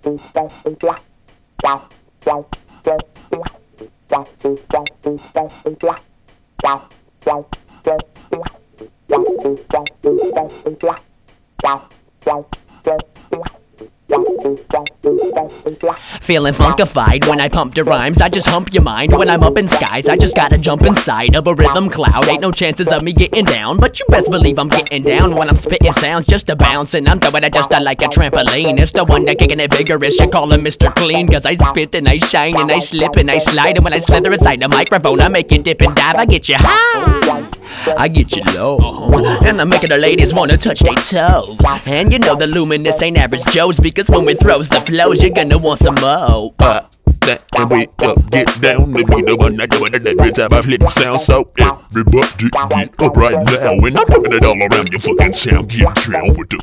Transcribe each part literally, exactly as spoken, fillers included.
Feeling funkified when I pump the rhymes. I just hump your mind when I'm up in skies. I just gotta jump inside of a rhythm cloud. Ain't no chances of me getting down, but you best believe I'm getting down when I'm spitting sounds just a bounce. And I'm throwing it just like a trampoline. It's the one that kicking it vigorous. You call him Mister Clean, cause I spit and I shine and I slip and I slide. And when I slither inside the microphone, I make it dip and dive. I get you high, I get you low, and I'm making the ladies wanna touch their toes. And you know the Luminous ain't average Joe's, because when we throws the flows, you're gonna want some more. Uh, that and we up, get down, and we the one that do it every time I flip sound. So everybody get up right now, and I'm doing it all around your fucking sound. Get down with the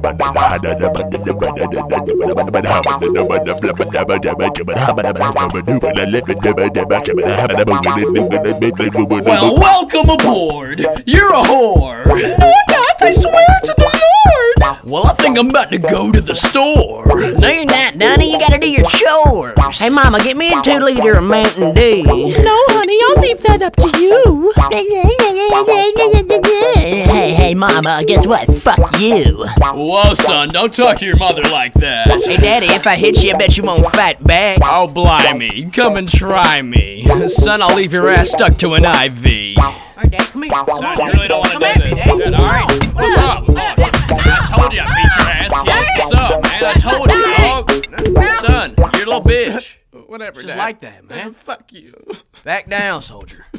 well, welcome aboard. You're a whore. No, I'm not. I swear to the Lord. Well, I think I'm about to go to the store. No, you're not, Donnie. You gotta do your chores. Hey, Mama, get me a two liter of Mountain Dew. No, honey, I'll leave that up to you. Hey, hey, Mama, guess what? Fuck you. Whoa, son, don't talk to your mother like that. Hey, Daddy, if I hit you, I bet you won't fight back. Oh, blimey, come and try me. Son, I'll leave your ass stuck to an I V. Alright, Dad, come here. Son, you really don't want to do this. Alright, what's up? I told you I'd beat your ass, kid. What's up, man? I told you, dog. Son, you're a little bitch. Whatever, Just Dad. like that, man. Fuck you. Back down, soldier.